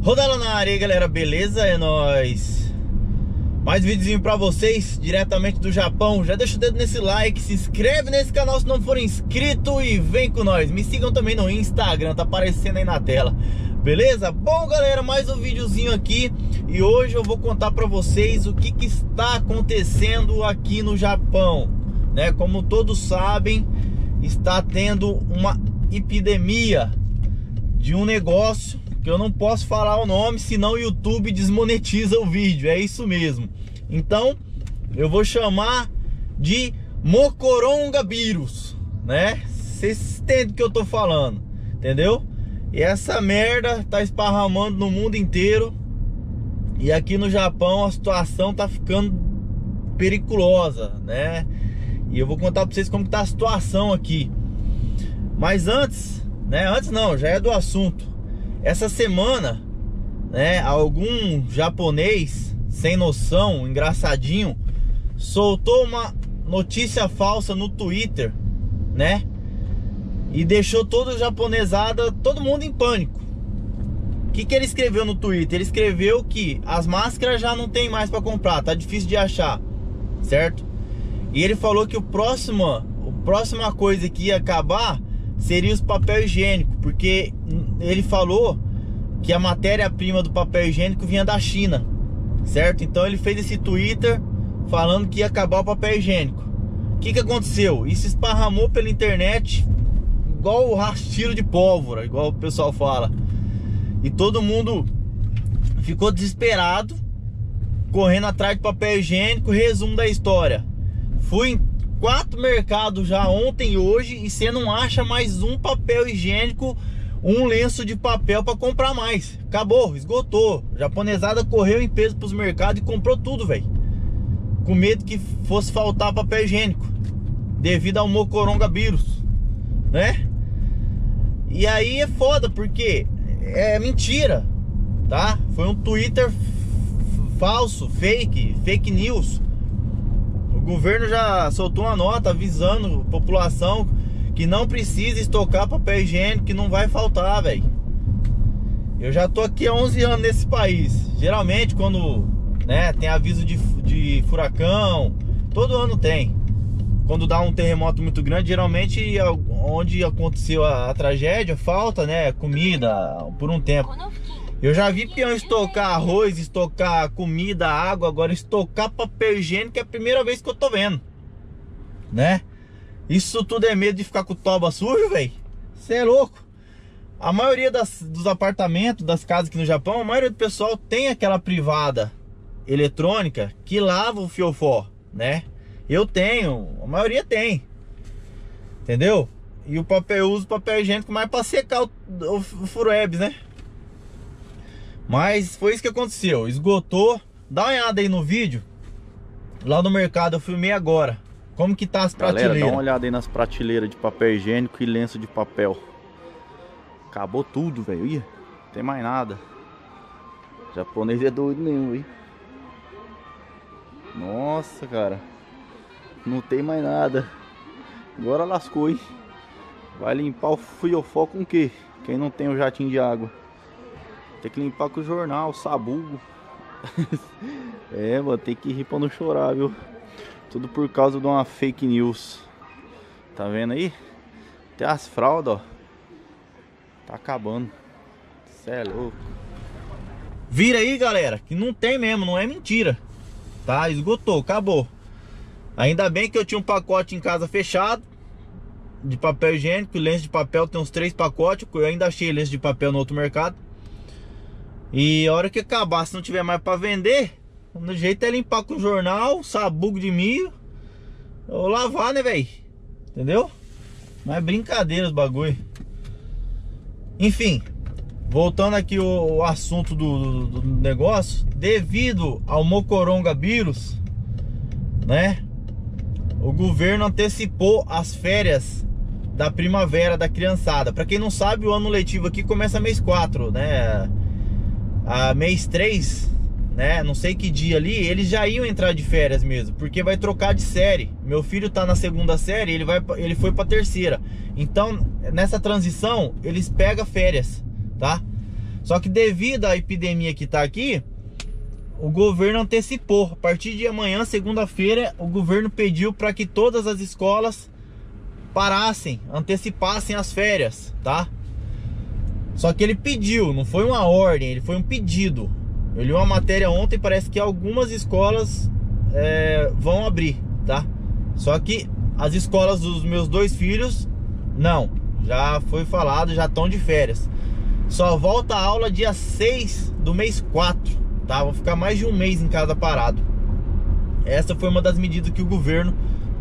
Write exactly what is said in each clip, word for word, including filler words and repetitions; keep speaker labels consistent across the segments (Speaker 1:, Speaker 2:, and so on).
Speaker 1: Rodando na área, galera, beleza? É nóis. Mais videozinho pra vocês, diretamente do Japão. Já deixa o dedo nesse like, se inscreve nesse canal se não for inscrito e vem com nós. Me sigam também no Instagram, tá aparecendo aí na tela. Beleza? Bom, galera, mais um videozinho aqui. E hoje eu vou contar pra vocês o que, que está acontecendo aqui no Japão, né? Como todos sabem, está tendo uma epidemia de um negócio que eu não posso falar o nome, senão o YouTube desmonetiza o vídeo. É isso mesmo. Então eu vou chamar de Mocoronga-vírus, né? Vocês entendem o que eu tô falando, entendeu? E essa merda tá esparramando no mundo inteiro. E aqui no Japão a situação tá ficando periculosa, né? E eu vou contar pra vocês como que tá a situação aqui. Mas antes, né? Antes não, já é do assunto. Essa semana, né, algum japonês sem noção, engraçadinho, soltou uma notícia falsa no Twitter, né? E deixou toda a japonesada, todo mundo em pânico. O que que ele escreveu no Twitter? Ele escreveu que as máscaras já não tem mais para comprar, tá difícil de achar, certo? E ele falou que o próximo, a próxima coisa que ia acabar seria os papel higiênico, porque ele falou que a matéria-prima do papel higiênico vinha da China, certo? Então ele fez esse Twitter falando que ia acabar o papel higiênico. O que que aconteceu? Isso esparramou pela internet igual o rastilho de pólvora, igual o pessoal fala. E todo mundo ficou desesperado, correndo atrás de papel higiênico. Resumo da história: fui em quatro mercados já ontem e hoje, e você não acha mais um papel higiênico, um lenço de papel para comprar mais. Acabou, esgotou. A japonesada correu em peso pros mercados e comprou tudo, velho, com medo que fosse faltar papel higiênico devido ao Mocoronga-vírus, né? E aí é foda, porque é mentira, tá? Foi um Twitter falso, fake, fake news. O governo já soltou uma nota avisando a população que não precisa estocar papel higiênico, que não vai faltar, velho. Eu já tô aqui há onze anos nesse país. Geralmente quando, né, tem aviso de, de furacão, todo ano tem. Quando dá um terremoto muito grande, geralmente onde aconteceu a, a tragédia, falta, né, comida por um tempo. Eu já vi peão estocar arroz, estocar comida, água. Agora estocar papel higiênico é a primeira vez que eu tô vendo, né? Isso tudo é medo de ficar com o toba sujo, velho? Você é louco. A maioria das, dos apartamentos, das casas aqui no Japão, a maioria do pessoal tem aquela privada eletrônica que lava o fiofó, né? Eu tenho, a maioria tem, entendeu? E o papel, eu uso papel higiênico mais pra secar o, o, o furebs, né? Mas foi isso que aconteceu, esgotou. Dá uma olhada aí no vídeo. Lá no mercado eu filmei agora como que tá as prateleiras. Galera, dá uma olhada aí nas prateleiras de papel higiênico e lenço de papel. Acabou tudo, velho. Ih, não tem mais nada. O japonês é doido mesmo, hein? Nossa, cara, não tem mais nada. Agora lascou, hein? Vai limpar o fiofó com o quê? Quem não tem o jatinho de água tem que limpar com o jornal, sabugo. É, mano, tem que rir pra não chorar, viu? Tudo por causa de uma fake news. Tá vendo aí? Até as fraldas, ó, tá acabando. Cê é louco. Vira aí, galera, que não tem mesmo, não é mentira. Tá, esgotou, acabou. Ainda bem que eu tinha um pacote em casa fechado de papel higiênico, lenço de papel, tem uns três pacotes. Eu ainda achei lenço de papel no outro mercado. E a hora que acabar, se não tiver mais pra vender, o jeito é limpar com jornal, sabugo de milho, ou lavar, né, velho? Entendeu? Mas é brincadeira os bagulho. Enfim, voltando aqui o, o assunto do, do, do negócio. Devido ao Mocoronga-vírus, né, o governo antecipou as férias da primavera da criançada. Pra quem não sabe, o ano letivo aqui começa mês quatro, né? A mês três, né? Não sei que dia ali, eles já iam entrar de férias mesmo, porque vai trocar de série. Meu filho tá na segunda série, ele, vai, ele foi pra terceira. Então, nessa transição, eles pegam férias, tá? Só que devido à epidemia que tá aqui, o governo antecipou. A partir de amanhã, segunda-feira, o governo pediu para que todas as escolas parassem, antecipassem as férias, tá? Só que ele pediu, não foi uma ordem, ele foi um pedido. Eu li uma matéria ontem, parece que algumas escolas é, vão abrir, tá? Só que as escolas dos meus dois filhos, não. Já foi falado, já estão de férias. Só volta a aula dia seis do mês quatro, tá? Vou ficar mais de um mês em casa parado. Essa foi uma das medidas que o governo,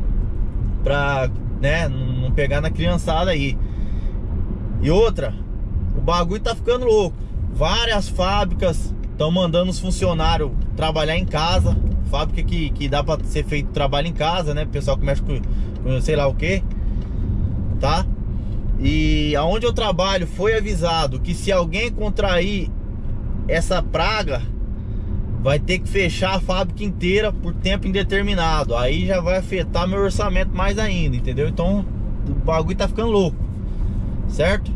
Speaker 1: pra, né, não pegar na criançada aí. E outra, o bagulho tá ficando louco. Várias fábricas estão mandando os funcionários trabalhar em casa. Fábrica que, que dá pra ser feito trabalho em casa, né? Pessoal que mexe com, com sei lá o que, tá? E aonde eu trabalho foi avisado que se alguém contrair essa praga, vai ter que fechar a fábrica inteira por tempo indeterminado. Aí já vai afetar meu orçamento mais ainda, entendeu? Então o bagulho tá ficando louco, certo?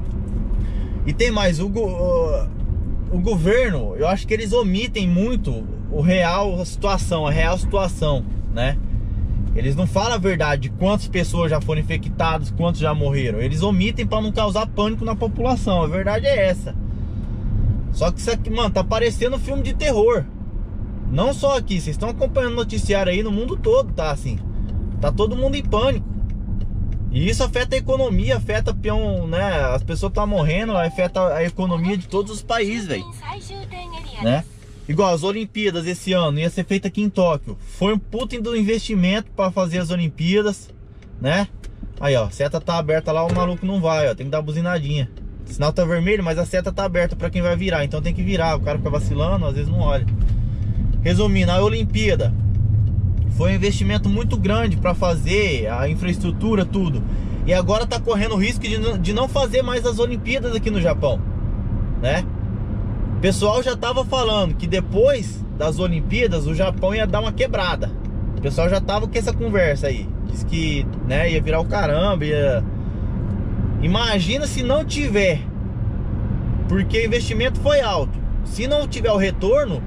Speaker 1: E tem mais, o, o, o governo, eu acho que eles omitem muito o real, a situação, a real situação, né? Eles não falam a verdade de quantas pessoas já foram infectadas, quantos já morreram. Eles omitem para não causar pânico na população. A verdade é essa. Só que isso aqui, mano, tá parecendo um filme de terror. Não só aqui, vocês estão acompanhando o noticiário aí no mundo todo, tá assim. Tá todo mundo em pânico. E isso afeta a economia, afeta peão, né? As pessoas estão morrendo, afeta a economia de todos os países, velho. Né? Igual as Olimpíadas esse ano ia ser feita aqui em Tóquio. Foi um puta do investimento para fazer as Olimpíadas, né? Aí, ó, a seta tá aberta lá, o maluco não vai, ó, tem que dar buzinadinha. O sinal tá vermelho, mas a seta tá aberta para quem vai virar, então tem que virar. O cara fica vacilando, às vezes não olha. Resumindo, a Olimpíada foi um investimento muito grande para fazer a infraestrutura, tudo. E agora tá correndo o risco de, de não fazer mais as Olimpíadas aqui no Japão, né? O pessoal já tava falando que depois das Olimpíadas o Japão ia dar uma quebrada. O pessoal já tava com essa conversa aí. Diz que, né, ia virar o caramba, ia... Imagina se não tiver, porque o investimento foi alto. Se não tiver o retorno,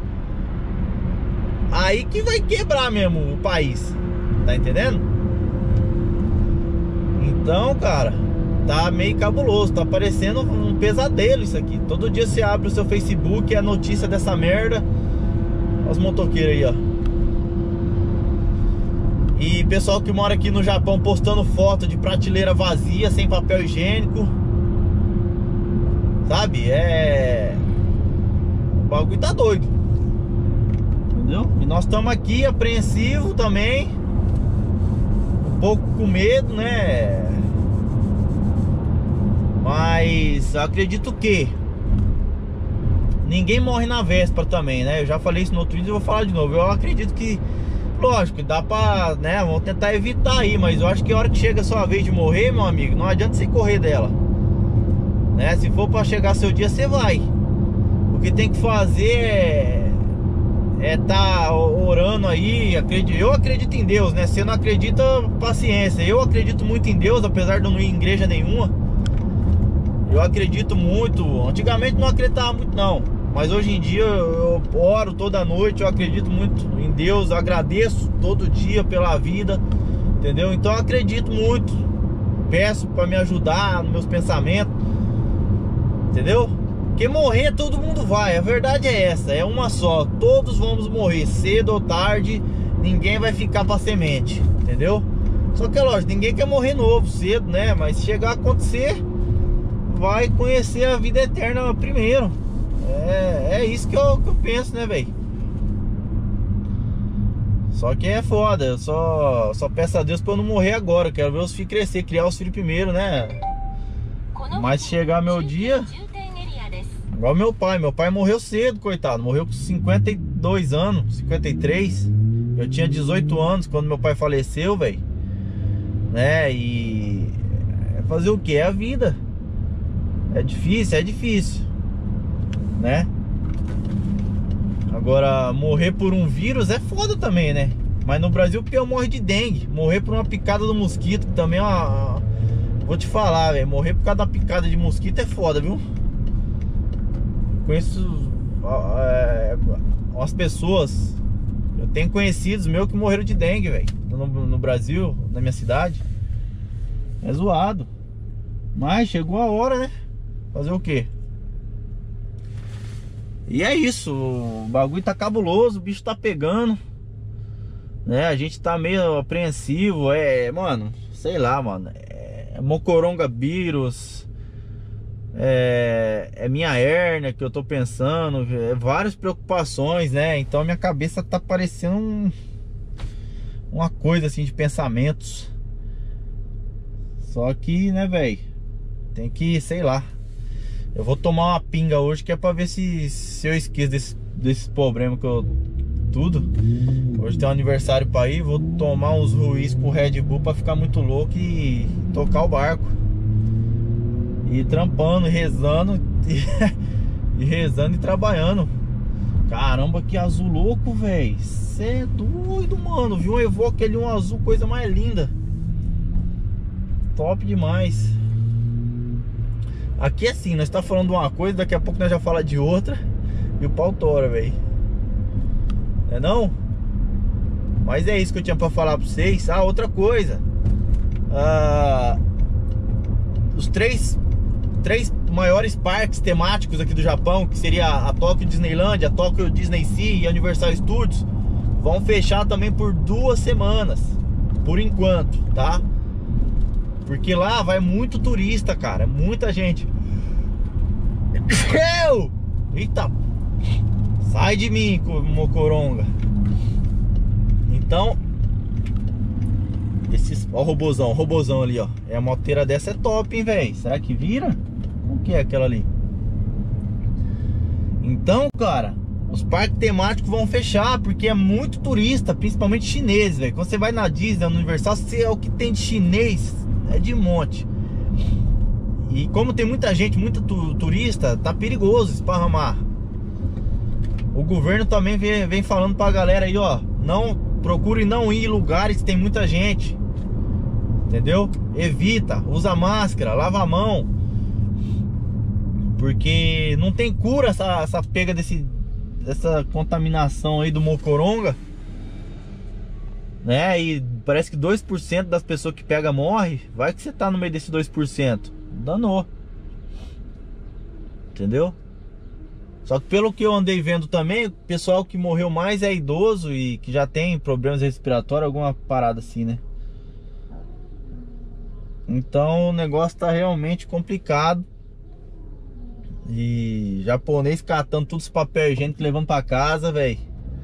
Speaker 1: aí que vai quebrar mesmo o país. Tá entendendo? Então, cara, tá meio cabuloso, tá parecendo um pesadelo isso aqui. Todo dia você abre o seu Facebook, é a notícia dessa merda. Olha os motoqueiros aí, ó. E pessoal que mora aqui no Japão postando foto de prateleira vazia, sem papel higiênico. Sabe? É... O bagulho tá doido. Entendeu? E nós estamos aqui apreensivos também. Um pouco com medo, né? Mas acredito que ninguém morre na véspera também, né? Eu já falei isso no outro vídeo e vou falar de novo. Eu acredito que, lógico, dá pra, né? Vamos tentar evitar aí, mas eu acho que a hora que chega a sua vez de morrer, meu amigo, não adianta você correr dela, né? Se for pra chegar seu dia, você vai. O que tem que fazer é é tá orando aí. Eu acredito em Deus, né? Você não acredita, paciência. Eu acredito muito em Deus, apesar de não ir em igreja nenhuma. Eu acredito muito. Antigamente não acreditava muito não, mas hoje em dia eu oro toda noite. Eu acredito muito em Deus, eu agradeço todo dia pela vida, entendeu? Então eu acredito muito. Peço para me ajudar nos meus pensamentos, entendeu? Porque morrer todo mundo vai, a verdade é essa, é uma só. Todos vamos morrer, cedo ou tarde. Ninguém vai ficar para semente, entendeu? Só que é lógico, ninguém quer morrer novo, cedo, né? Mas se chegar a acontecer, vai conhecer a vida eterna primeiro. É, é isso que eu, que eu penso, né, velho? Só que é foda. Eu só, só peço a Deus pra eu não morrer agora. Eu quero ver os filhos crescer, criar os filhos primeiro, né? Mas se chegar meu dia, igual meu pai. Meu pai morreu cedo, coitado. Morreu com cinquenta e dois anos, cinquenta e três. Eu tinha dezoito anos quando meu pai faleceu, velho. Né? E fazer o que? É a vida. É difícil, é difícil, né? Agora, morrer por um vírus é foda também, né? Mas no Brasil o peão morre de dengue. Morrer por uma picada do mosquito também é uma... Vou te falar, velho. Morrer por causa da picada de mosquito é foda, viu? conheço é, as pessoas. Eu tenho conhecidos meus que morreram de dengue, velho, no, no Brasil, na minha cidade. É zoado. Mas chegou a hora, né? Fazer o quê? E é isso. O bagulho tá cabuloso, o bicho tá pegando, né? A gente tá meio apreensivo. É, mano, sei lá, mano. É mocoronga vírus. É, é minha hérnia que eu tô pensando. É várias preocupações, né? Então minha cabeça tá parecendo um, uma coisa assim de pensamentos. Só que, né, velho, tem que, sei lá. Eu vou tomar uma pinga hoje, que é pra ver se, se eu esqueço desse, desse problema que eu... Tudo. Hoje tem um aniversário pra ir. Vou tomar uns ruís com Red Bull pra ficar muito louco e tocar o barco. E trampando, e rezando. E, e rezando e trabalhando. Caramba, que azul louco, velho. Cê é doido, mano. Viu um Evoque ali, um azul, coisa mais linda. Top demais. Aqui assim, nós tá falando de uma coisa, daqui a pouco nós já fala de outra. E o pau tora, velho. Não é não? Mas é isso que eu tinha pra falar pra vocês. Ah, outra coisa. Ah, os três Três maiores parques temáticos aqui do Japão, que seria a Tokyo Disneyland, a Tokyo Disney Sea e a Universal Studios, vão fechar também por duas semanas. Por enquanto, tá? Porque lá vai muito turista, cara. Muita gente. Eita! Sai de mim, mocoronga. Então, esses, ó o robozão, o robozão ali, ó. É a moteira dessa é top, hein, velho. Será que vira? O que é aquela ali? Então, cara, os parques temáticos vão fechar porque é muito turista, principalmente chinês, velho. Quando você vai na Disney, no Universal, você é o que tem de chinês, é de monte. E como tem muita gente, muito tu, turista, tá perigoso esparramar. O governo também vem, vem falando pra galera aí, ó, não procure não ir em lugares que tem muita gente. Entendeu? Evita, usa máscara, lava a mão. Porque não tem cura essa, essa pega desse, dessa contaminação aí do mocoronga, né? E parece que dois por cento das pessoas que pega morre. Vai que você tá no meio desse dois por cento. Danou. Entendeu? Só que pelo que eu andei vendo também, o pessoal que morreu mais é idoso e que já tem problemas respiratórios, alguma parada assim, né? Então o negócio tá realmente complicado. E japonês catando todos os papel higiênico levando pra casa, velho.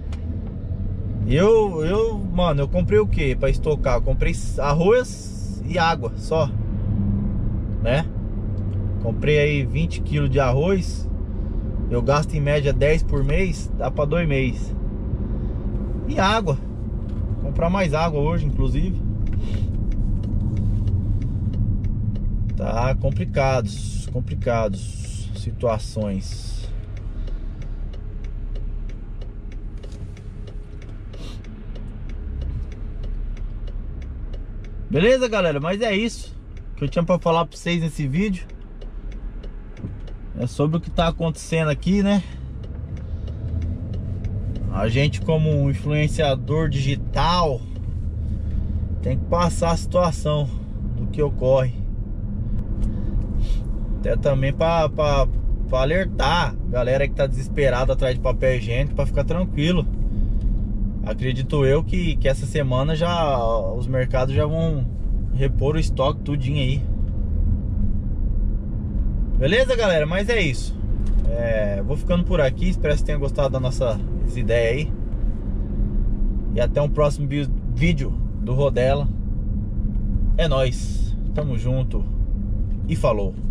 Speaker 1: Eu, eu, mano, eu comprei o que pra estocar? Eu comprei arroz e água só, né? Comprei aí vinte quilos de arroz. Eu gasto em média dez por mês. Dá pra dois meses. E água. Vou comprar mais água hoje, inclusive. Tá complicados, complicados situações. Beleza, galera? Mas é isso que eu tinha pra falar pra vocês nesse vídeo. É sobre o que tá acontecendo aqui, né? A gente, como um influenciador digital, tem que passar a situação do que ocorre. Até também pra, pra, pra alertar a galera que tá desesperada atrás de papel higiênico, pra ficar tranquilo. Acredito eu que, que essa semana já os mercados já vão repor o estoque tudinho aí. Beleza, galera? Mas é isso. É, vou ficando por aqui. Espero que vocês tenham gostado da nossa ideia aí. E até um próximo vídeo do Rodela. É nóis. Tamo junto. E falou.